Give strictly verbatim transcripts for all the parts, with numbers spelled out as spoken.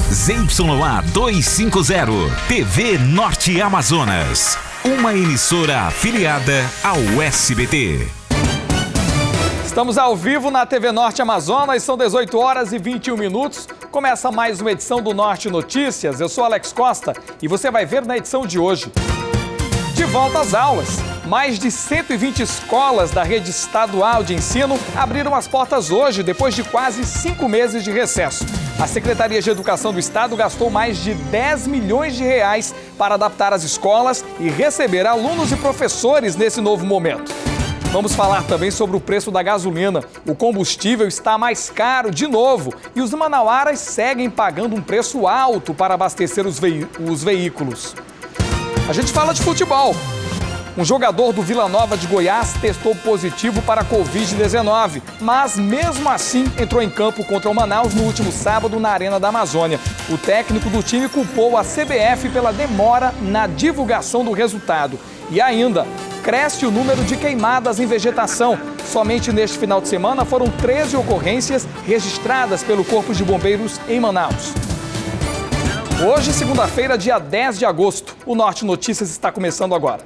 Z Y A duzentos e cinquenta, T V Norte Amazonas, uma emissora afiliada ao S B T. Estamos ao vivo na T V Norte Amazonas, são dezoito horas e vinte e um minutos. Começa mais uma edição do Norte Notícias. Eu sou Alex Costa e você vai ver na edição de hoje. De volta às aulas. Mais de cento e vinte escolas da rede estadual de ensino abriram as portas hoje, depois de quase cinco meses de recesso. A Secretaria de Educação do Estado gastou mais de dez milhões de reais para adaptar as escolas e receber alunos e professores nesse novo momento. Vamos falar também sobre o preço da gasolina. O combustível está mais caro de novo e os manauaras seguem pagando um preço alto para abastecer os, ve- os veículos. A gente fala de futebol. Um jogador do Vila Nova de Goiás testou positivo para a covid dezenove, mas mesmo assim entrou em campo contra o Manaus no último sábado na Arena da Amazônia. O técnico do time culpou a C B F pela demora na divulgação do resultado. E ainda, cresce o número de queimadas em vegetação. Somente neste final de semana foram treze ocorrências registradas pelo Corpo de Bombeiros em Manaus. Hoje, segunda-feira, dia dez de agosto, o Norte Notícias está começando agora.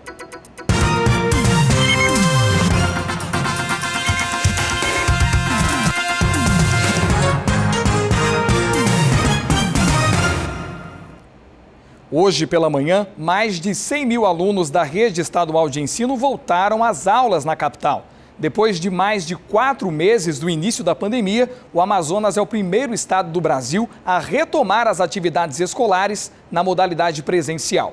Hoje pela manhã, mais de cem mil alunos da rede estadual de ensino voltaram às aulas na capital. Depois de mais de quatro meses do início da pandemia, o Amazonas é o primeiro estado do Brasil a retomar as atividades escolares na modalidade presencial.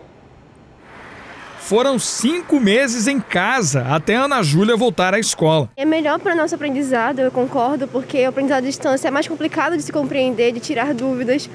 Foram cinco meses em casa até a Ana Júlia voltar à escola. É melhor para o nosso aprendizado, eu concordo, porque o aprendizado à distância é mais complicado de se compreender, de tirar dúvidas.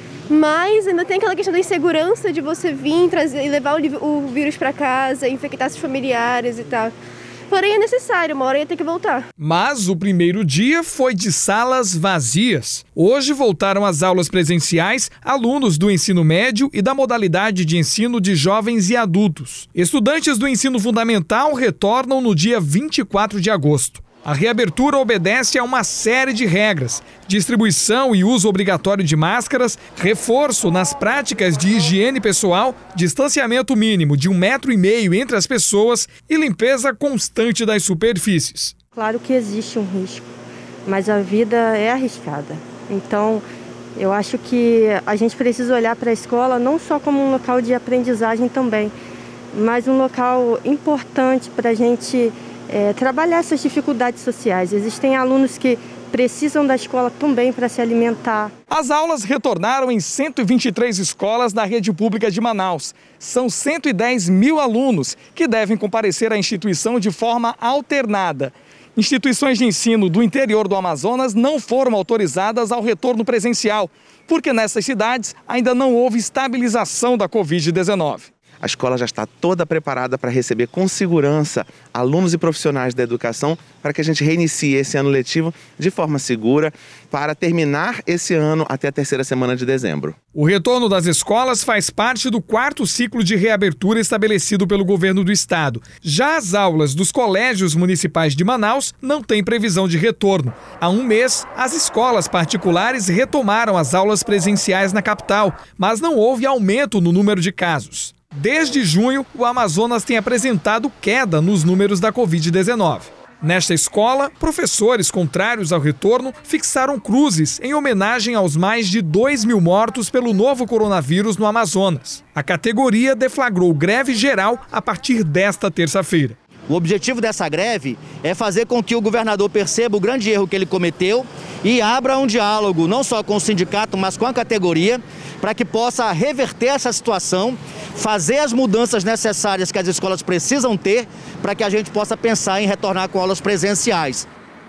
Mas ainda tem aquela questão da insegurança de você vir trazer e levar o, o vírus para casa, infectar seus familiares e tal. Porém é necessário, uma hora ia ter que voltar. Mas o primeiro dia foi de salas vazias. Hoje voltaram às aulas presenciais alunos do ensino médio e da modalidade de ensino de jovens e adultos. Estudantes do ensino fundamental retornam no dia vinte e quatro de agosto. A reabertura obedece a uma série de regras: distribuição e uso obrigatório de máscaras, reforço nas práticas de higiene pessoal, distanciamento mínimo de um metro e meio entre as pessoas e limpeza constante das superfícies. Claro que existe um risco, mas a vida é arriscada. Então, eu acho que a gente precisa olhar para a escola não só como um local de aprendizagem também, mas um local importante para a gente É, trabalhar essas dificuldades sociais. Existem alunos que precisam da escola também para se alimentar. As aulas retornaram em cento e vinte e três escolas da rede pública de Manaus. São cento e dez mil alunos que devem comparecer à instituição de forma alternada. Instituições de ensino do interior do Amazonas não foram autorizadas ao retorno presencial, porque nessas cidades ainda não houve estabilização da covid dezenove. A escola já está toda preparada para receber com segurança alunos e profissionais da educação para que a gente reinicie esse ano letivo de forma segura para terminar esse ano até a terceira semana de dezembro. O retorno das escolas faz parte do quarto ciclo de reabertura estabelecido pelo governo do estado. Já as aulas dos colégios municipais de Manaus não têm previsão de retorno. Há um mês, as escolas particulares retomaram as aulas presenciais na capital, mas não houve aumento no número de casos. Desde junho, o Amazonas tem apresentado queda nos números da covid dezenove. Nesta escola, professores contrários ao retorno fixaram cruzes em homenagem aos mais de dois mil mortos pelo novo coronavírus no Amazonas. A categoria deflagrou greve geral a partir desta terça-feira. O objetivo dessa greve é fazer com que o governador perceba o grande erro que ele cometeu e abra um diálogo não só com o sindicato, mas com a categoria, para que possa reverter essa situação, fazer as mudanças necessárias que as escolas precisam ter para que a gente possa pensar em retornar com aulas presenciais.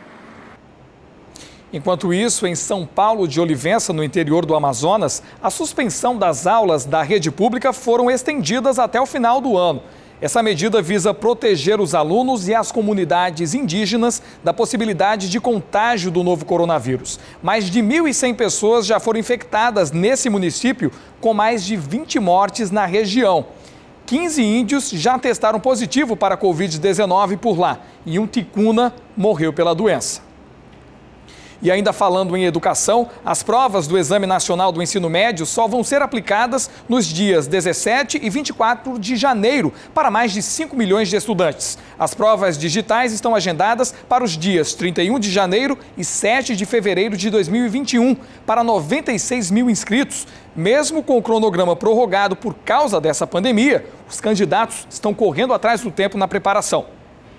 Enquanto isso, em São Paulo de Olivença, no interior do Amazonas, a suspensão das aulas da rede pública foram estendidas até o final do ano. Essa medida visa proteger os alunos e as comunidades indígenas da possibilidade de contágio do novo coronavírus. Mais de mil e cem pessoas já foram infectadas nesse município, com mais de vinte mortes na região. quinze índios já testaram positivo para a covid dezenove por lá e um ticuna morreu pela doença. E ainda falando em educação, as provas do Exame Nacional do Ensino Médio só vão ser aplicadas nos dias dezessete e vinte e quatro de janeiro para mais de cinco milhões de estudantes. As provas digitais estão agendadas para os dias trinta e um de janeiro e sete de fevereiro de dois mil e vinte e um para noventa e seis mil inscritos. Mesmo com o cronograma prorrogado por causa dessa pandemia, os candidatos estão correndo atrás do tempo na preparação.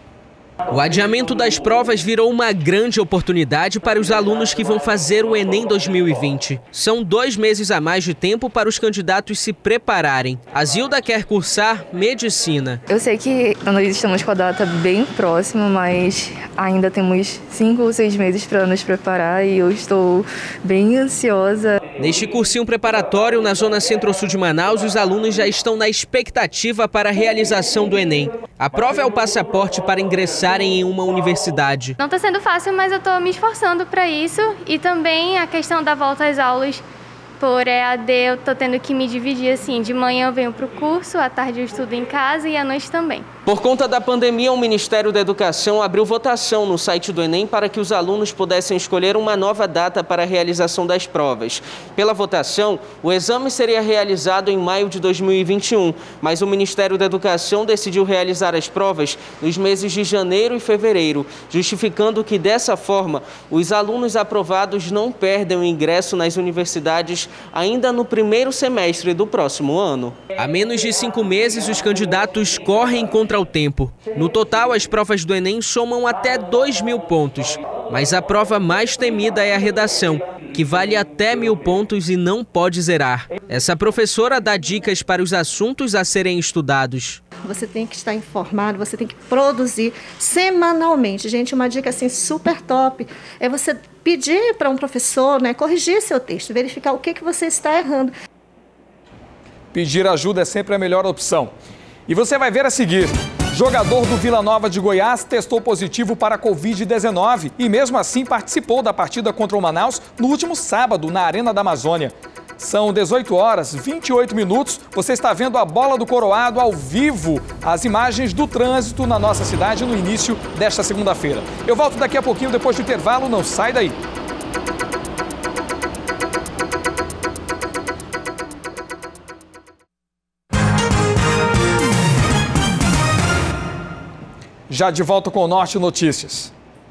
O adiamento das provas virou uma grande oportunidade para os alunos que vão fazer o Enem dois mil e vinte. São dois meses a mais de tempo para os candidatos se prepararem. A Zilda quer cursar medicina. Eu sei que nós estamos com a data bem próxima, mas ainda temos cinco ou seis meses para nos preparar e eu estou bem ansiosa. Neste cursinho preparatório na zona centro-sul de Manaus, os alunos já estão na expectativa para a realização do Enem. A prova é o passaporte para ingressar em uma universidade. Não está sendo fácil, mas eu estou me esforçando para isso. E também a questão da volta às aulas por E A D, eu estou tendo que me dividir assim. De manhã eu venho para o curso, à tarde eu estudo em casa e à noite também. Por conta da pandemia, o Ministério da Educação abriu votação no site do Enem para que os alunos pudessem escolher uma nova data para a realização das provas. Pela votação, o exame seria realizado em maio de dois mil e vinte e um, mas o Ministério da Educação decidiu realizar as provas nos meses de janeiro e fevereiro, justificando que, dessa forma, os alunos aprovados não perdem o ingresso nas universidades ainda no primeiro semestre do próximo ano. Há menos de cinco meses, os candidatos correm contra o tempo. No total, as provas do Enem somam até dois mil pontos. Mas a prova mais temida é a redação, que vale até mil pontos e não pode zerar. Essa professora dá dicas para os assuntos a serem estudados. Você tem que estar informado, você tem que produzir semanalmente. Gente, uma dica assim super top é você pedir para um professor, né, corrigir seu texto, verificar o que, que você está errando. Pedir ajuda é sempre a melhor opção. E você vai ver a seguir. Jogador do Vila Nova de Goiás testou positivo para a covid dezenove e mesmo assim participou da partida contra o Manaus no último sábado na Arena da Amazônia. São dezoito horas e vinte e oito minutos. Você está vendo a Bola do Coroado ao vivo. As imagens do trânsito na nossa cidade no início desta segunda-feira. Eu volto daqui a pouquinho depois do intervalo. Não sai daí. Já de volta com o Norte Notícias.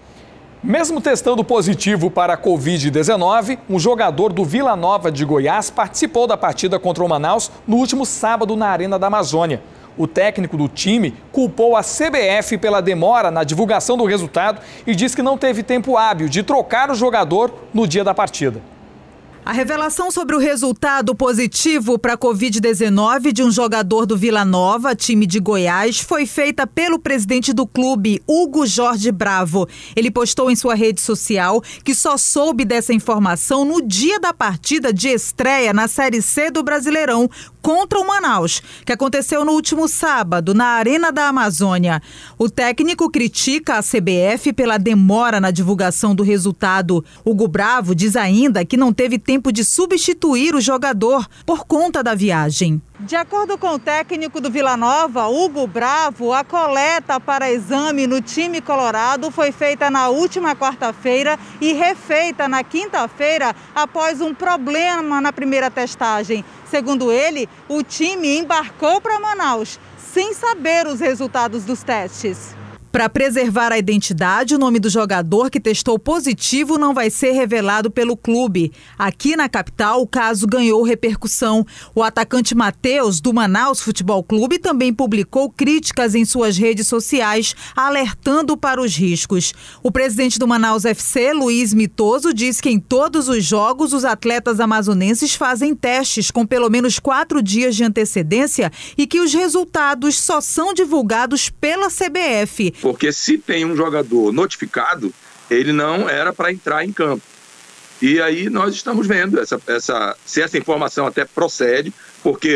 Mesmo testando positivo para a covid dezenove, um jogador do Vila Nova de Goiás participou da partida contra o Manaus no último sábado na Arena da Amazônia. O técnico do time culpou a C B F pela demora na divulgação do resultado e diz que não teve tempo hábil de trocar o jogador no dia da partida. A revelação sobre o resultado positivo para a covid dezenove de um jogador do Vila Nova, time de Goiás, foi feita pelo presidente do clube, Hugo Jorge Bravo. Ele postou em sua rede social que só soube dessa informação no dia da partida de estreia na Série C do Brasileirão contra o Manaus, que aconteceu no último sábado, na Arena da Amazônia. O técnico critica a C B F pela demora na divulgação do resultado. Hugo Bravo diz ainda que não teve tempo de substituir o jogador por conta da viagem. De acordo com o técnico do Vila Nova, Hugo Bravo, a coleta para exame no time colorado foi feita na última quarta-feira e refeita na quinta-feira após um problema na primeira testagem. Segundo ele, o time embarcou para Manaus sem saber os resultados dos testes. Para preservar a identidade, o nome do jogador que testou positivo não vai ser revelado pelo clube. Aqui na capital, o caso ganhou repercussão. O atacante Matheus, do Manaus Futebol Clube, também publicou críticas em suas redes sociais, alertando para os riscos. O presidente do Manaus F C, Luiz Mitoso, diz que em todos os jogos os atletas amazonenses fazem testes com pelo menos quatro dias de antecedência e que os resultados só são divulgados pela C B F. Porque se tem um jogador notificado, ele não era para entrar em campo. E aí nós estamos vendo essa, essa, se essa informação até procede, porque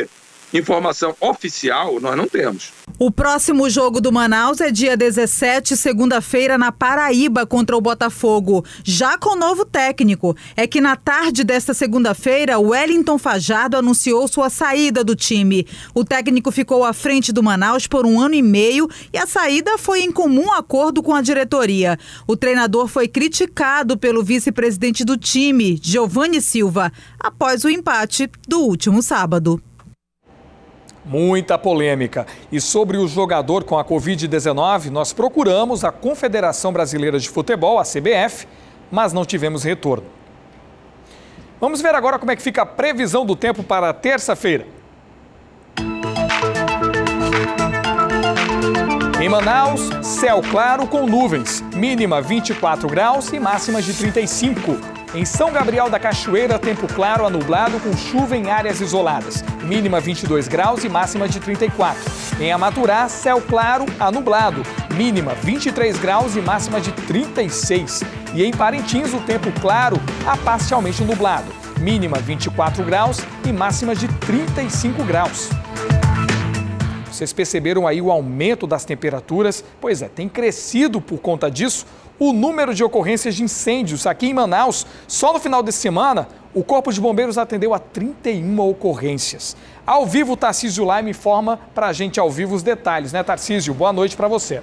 informação oficial nós não temos. O próximo jogo do Manaus é dia dezessete, segunda-feira, na Paraíba, contra o Botafogo, já com novo técnico. É que na tarde desta segunda-feira, o Wellington Fajardo anunciou sua saída do time. O técnico ficou à frente do Manaus por um ano e meio e a saída foi em comum acordo com a diretoria. O treinador foi criticado pelo vice-presidente do time, Giovanni Silva, após o empate do último sábado. Muita polêmica. E sobre o jogador com a covid dezenove, nós procuramos a Confederação Brasileira de Futebol, a C B F, mas não tivemos retorno. Vamos ver agora como é que fica a previsão do tempo para terça-feira. Em Manaus, céu claro com nuvens, mínima vinte e quatro graus e máxima de trinta e cinco. Em São Gabriel da Cachoeira, tempo claro a nublado com chuva em áreas isoladas, mínima vinte e dois graus e máxima de trinta e quatro. Em Amaturá, céu claro a nublado, mínima vinte e três graus e máxima de trinta e seis. E em Parintins, o tempo claro a parcialmente nublado, mínima vinte e quatro graus e máxima de trinta e cinco graus. Vocês perceberam aí o aumento das temperaturas? Pois é, tem crescido por conta disso o número de ocorrências de incêndios aqui em Manaus. Só no final de semana, o Corpo de Bombeiros atendeu a trinta e uma ocorrências. Ao vivo, o Tarcísio Lai me informa para a gente ao vivo os detalhes, né, Tarcísio? Boa noite para você.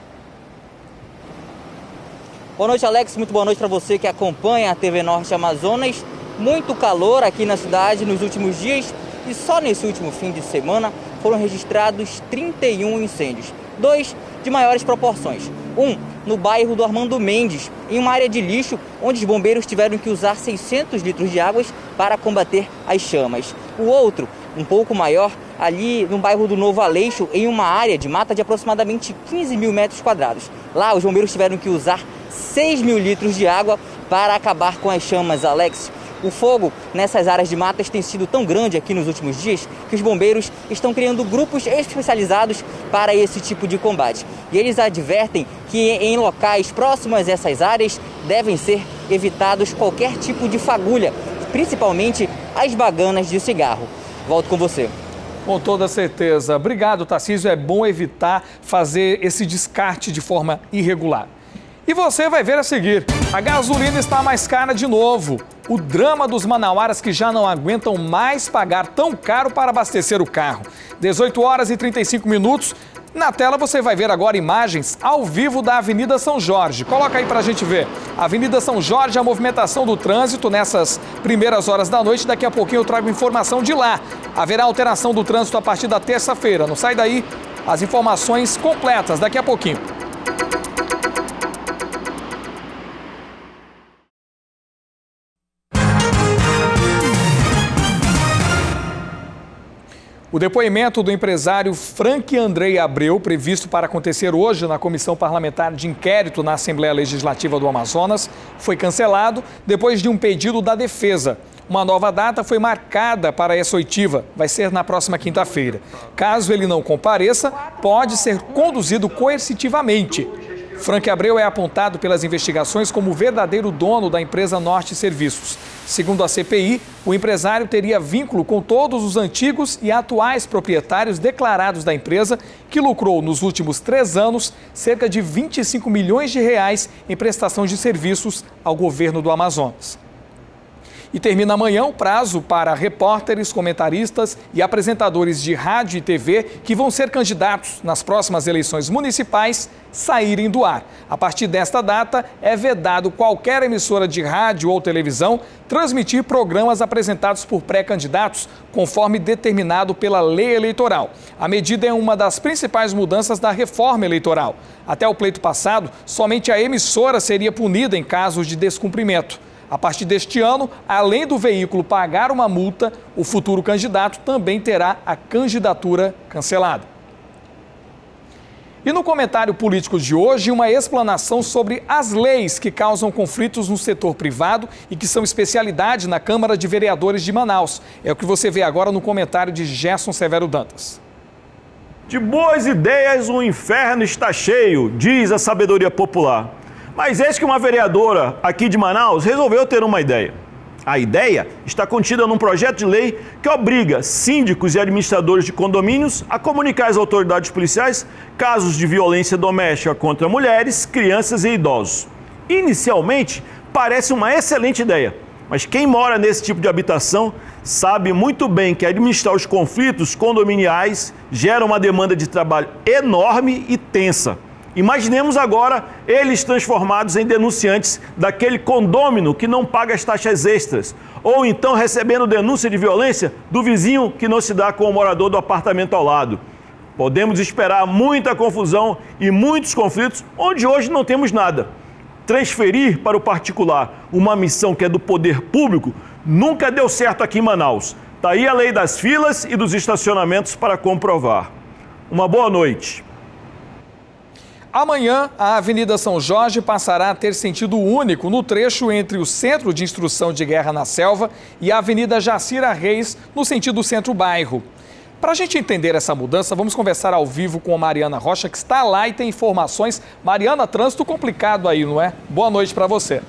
Boa noite, Alex. Muito boa noite para você que acompanha a T V Norte Amazonas. Muito calor aqui na cidade nos últimos dias e só nesse último fim de semana foram registrados trinta e um incêndios, dois de maiores proporções. Um no bairro do Armando Mendes, em uma área de lixo, onde os bombeiros tiveram que usar seiscentos litros de água para combater as chamas. O outro, um pouco maior, ali no bairro do Novo Aleixo, em uma área de mata de aproximadamente quinze mil metros quadrados. Lá, os bombeiros tiveram que usar seis mil litros de água para acabar com as chamas, Alex. O fogo nessas áreas de matas tem sido tão grande aqui nos últimos dias que os bombeiros estão criando grupos especializados para esse tipo de combate. E eles advertem que em locais próximos a essas áreas devem ser evitados qualquer tipo de fagulha, principalmente as baganas de cigarro. Volto com você. Com toda certeza. Obrigado, Tarcísio. É bom evitar fazer esse descarte de forma irregular. E você vai ver a seguir, a gasolina está mais cara de novo. O drama dos manauaras que já não aguentam mais pagar tão caro para abastecer o carro. dezoito horas e trinta e cinco minutos. Na tela você vai ver agora imagens ao vivo da Avenida São Jorge. Coloca aí pra gente ver. Avenida São Jorge, a movimentação do trânsito nessas primeiras horas da noite. Daqui a pouquinho eu trago informação de lá. Haverá alteração do trânsito a partir da terça-feira. Não sai daí, as informações completas daqui a pouquinho. O depoimento do empresário Frank Andrei Abreu, previsto para acontecer hoje na Comissão Parlamentar de Inquérito na Assembleia Legislativa do Amazonas, foi cancelado depois de um pedido da defesa. Uma nova data foi marcada para essa oitiva, vai ser na próxima quinta-feira. Caso ele não compareça, pode ser conduzido coercitivamente. Frank Abreu é apontado pelas investigações como o verdadeiro dono da empresa Norte Serviços. Segundo a C P I, o empresário teria vínculo com todos os antigos e atuais proprietários declarados da empresa, que lucrou nos últimos três anos cerca de vinte e cinco milhões de reais em prestação de serviços ao governo do Amazonas. E termina amanhã o prazo para repórteres, comentaristas e apresentadores de rádio e T V que vão ser candidatos nas próximas eleições municipais saírem do ar. A partir desta data, é vedado qualquer emissora de rádio ou televisão transmitir programas apresentados por pré-candidatos, conforme determinado pela lei eleitoral. A medida é uma das principais mudanças da reforma eleitoral. Até o pleito passado, somente a emissora seria punida em casos de descumprimento. A partir deste ano, além do veículo pagar uma multa, o futuro candidato também terá a candidatura cancelada. E no comentário político de hoje, uma explanação sobre as leis que causam conflitos no setor privado e que são especialidade na Câmara de Vereadores de Manaus. É o que você vê agora no comentário de Gerson Severo Dantas. De boas ideias, o inferno está cheio, diz a sabedoria popular. Mas eis que uma vereadora aqui de Manaus resolveu ter uma ideia. A ideia está contida num projeto de lei que obriga síndicos e administradores de condomínios a comunicar às autoridades policiais casos de violência doméstica contra mulheres, crianças e idosos. Inicialmente, parece uma excelente ideia, mas quem mora nesse tipo de habitação sabe muito bem que administrar os conflitos condominiais gera uma demanda de trabalho enorme e tensa. Imaginemos agora eles transformados em denunciantes daquele condômino que não paga as taxas extras, ou então recebendo denúncia de violência do vizinho que não se dá com o morador do apartamento ao lado. Podemos esperar muita confusão e muitos conflitos onde hoje não temos nada. Transferir para o particular uma missão que é do poder público nunca deu certo aqui em Manaus. Está aí a lei das filas e dos estacionamentos para comprovar. Uma boa noite. Amanhã, a Avenida São Jorge passará a ter sentido único no trecho entre o Centro de Instrução de Guerra na Selva e a Avenida Jacira Reis, no sentido centro-bairro. Para a gente entender essa mudança, vamos conversar ao vivo com a Mariana Rocha, que está lá e tem informações. Mariana, trânsito complicado aí, não é? Boa noite para você.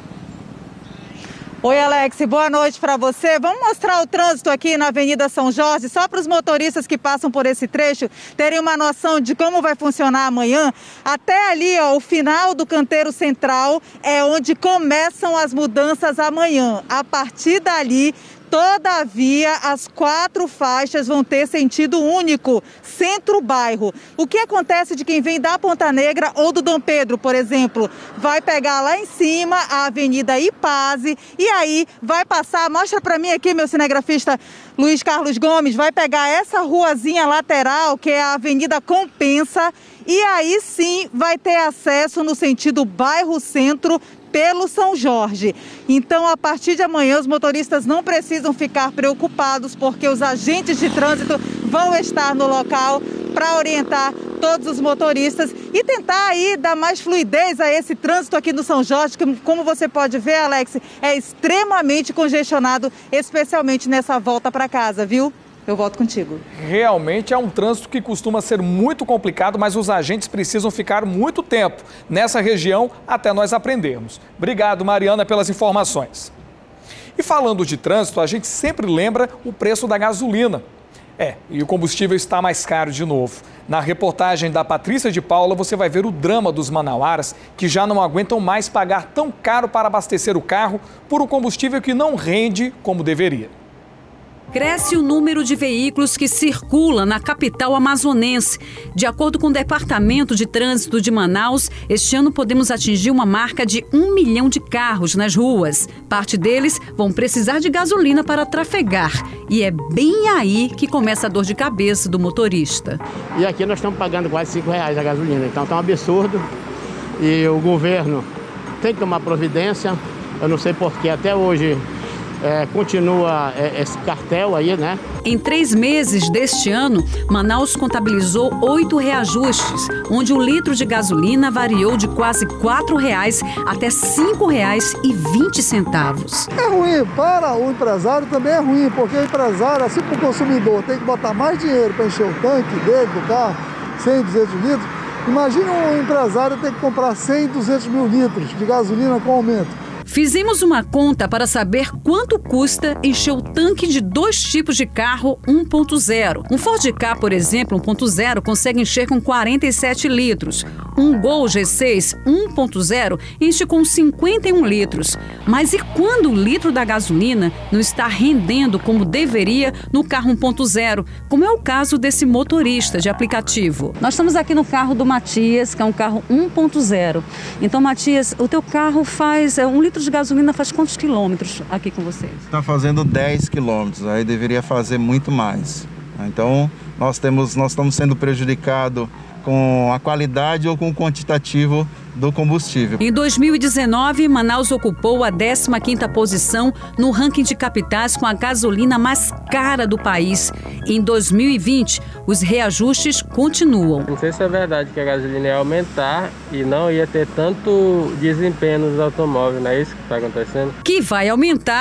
Oi, Alex, boa noite para você. Vamos mostrar o trânsito aqui na Avenida São Jorge, só para os motoristas que passam por esse trecho terem uma noção de como vai funcionar amanhã. Até ali, ó, o final do canteiro central é onde começam as mudanças amanhã. A partir dali, todavia, as quatro faixas vão ter sentido único, centro-bairro. O que acontece de quem vem da Ponta Negra ou do Dom Pedro, por exemplo? Vai pegar lá em cima a Avenida Ipase e aí vai passar, mostra para mim aqui, meu cinegrafista Luiz Carlos Gomes, vai pegar essa ruazinha lateral, que é a Avenida Compensa, e aí sim vai ter acesso no sentido bairro-centro, pelo São Jorge. Então, a partir de amanhã, os motoristas não precisam ficar preocupados, porque os agentes de trânsito vão estar no local para orientar todos os motoristas e tentar aí dar mais fluidez a esse trânsito aqui no São Jorge, que, como você pode ver, Alex, é extremamente congestionado, especialmente nessa volta para casa, viu? Eu volto contigo. Realmente é um trânsito que costuma ser muito complicado, mas os agentes precisam ficar muito tempo nessa região até nós aprendermos. Obrigado, Mariana, pelas informações. E falando de trânsito, a gente sempre lembra o preço da gasolina. É, e o combustível está mais caro de novo. Na reportagem da Patrícia de Paula, você vai ver o drama dos manauaras que já não aguentam mais pagar tão caro para abastecer o carro por um combustível que não rende como deveria. Cresce o número de veículos que circulam na capital amazonense. De acordo com o Departamento de Trânsito de Manaus, este ano podemos atingir uma marca de um milhão de carros nas ruas. Parte deles vão precisar de gasolina para trafegar. E é bem aí que começa a dor de cabeça do motorista. E aqui nós estamos pagando quase cinco reais a gasolina, então está um absurdo. E o governo tem que tomar providência. Eu não sei porque até hoje... É, continua é, esse cartel aí, né? Em três meses deste ano, Manaus contabilizou oito reajustes, onde o litro de gasolina variou de quase quatro reais até cinco reais e vinte centavos. É ruim, para o empresário também é ruim, porque o empresário, assim como o consumidor, tem que botar mais dinheiro para encher o tanque dele, do carro, cem, duzentos litros. Imagina um empresário ter que comprar cem, duzentos mil litros de gasolina com aumento. Fizemos uma conta para saber quanto custa encher o tanque de dois tipos de carro um ponto zero. Um Ford Ka, por exemplo, um ponto zero, consegue encher com quarenta e sete litros. Um Gol G seis um ponto zero enche com cinquenta e um litros. Mas e quando o litro da gasolina não está rendendo como deveria no carro um ponto zero, como é o caso desse motorista de aplicativo? Nós estamos aqui no carro do Matias, que é um carro um ponto zero. Então, Matias, o teu carro faz é, um litro de gasolina faz quantos quilômetros aqui com vocês? Está fazendo dez quilômetros, aí deveria fazer muito mais. Então, nós, temos, nós estamos sendo prejudicados com a qualidade ou com o quantitativo do combustível. Em dois mil e dezenove, Manaus ocupou a décima quinta posição no ranking de capitais com a gasolina mais cara do país. Em dois mil e vinte, os reajustes continuam. Não sei se é verdade que a gasolina ia aumentar e não ia ter tanto desempenho nos automóveis, não é isso que está acontecendo? Que vai aumentar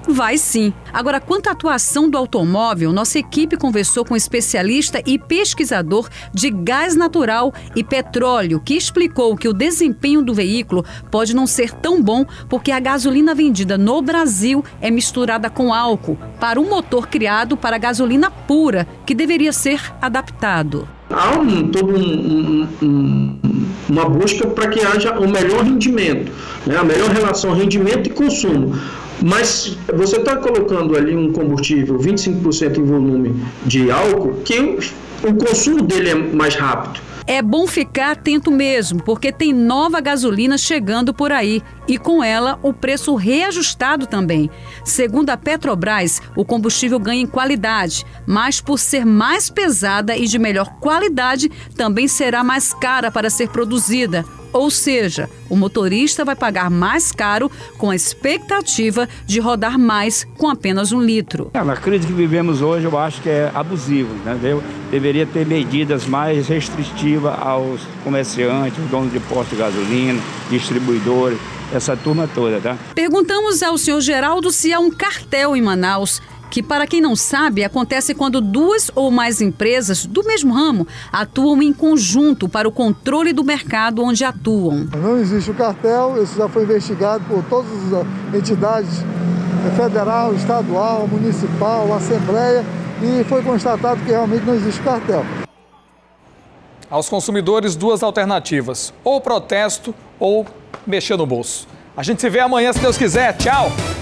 Vai sim. Agora, quanto à atuação do automóvel, nossa equipe conversou com um especialista e pesquisador de gás natural e petróleo, que explicou que o desempenho do veículo pode não ser tão bom porque a gasolina vendida no Brasil é misturada com álcool para um motor criado para gasolina pura, que deveria ser adaptado. Há um, todo um, um, uma busca para que haja um melhor rendimento, né? A melhor relação rendimento e consumo. Mas você está colocando ali um combustível vinte e cinco por cento em volume de álcool, que o, o consumo dele é mais rápido. É bom ficar atento mesmo, porque tem nova gasolina chegando por aí e com ela o preço reajustado também. Segundo a Petrobras, o combustível ganha em qualidade, mas por ser mais pesada e de melhor qualidade, também será mais cara para ser produzida. Ou seja, o motorista vai pagar mais caro com a expectativa de rodar mais com apenas um litro. É, na crise que vivemos hoje, eu acho que é abusivo, entendeu? Deveria ter medidas mais restritivas aos comerciantes, os donos de postos de gasolina, distribuidores, essa turma toda, tá? Perguntamos ao senhor Geraldo se há um cartel em Manaus, que, para quem não sabe, acontece quando duas ou mais empresas do mesmo ramo atuam em conjunto para o controle do mercado onde atuam. Não existe o cartel, isso já foi investigado por todas as entidades federal, estadual, municipal, assembleia, e foi constatado que realmente não existe cartel. Aos consumidores, duas alternativas: ou protesto ou mexer no bolso. A gente se vê amanhã, se Deus quiser. Tchau!